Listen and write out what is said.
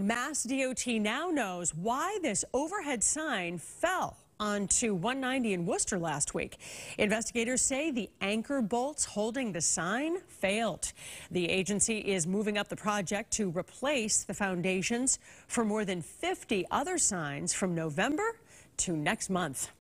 MassDOT now knows why this overhead sign fell onto 190 in Worcester last week. Investigators say the anchor bolts holding the sign failed. The agency is moving up the project to replace the foundations for more than 50 other signs from November to next month.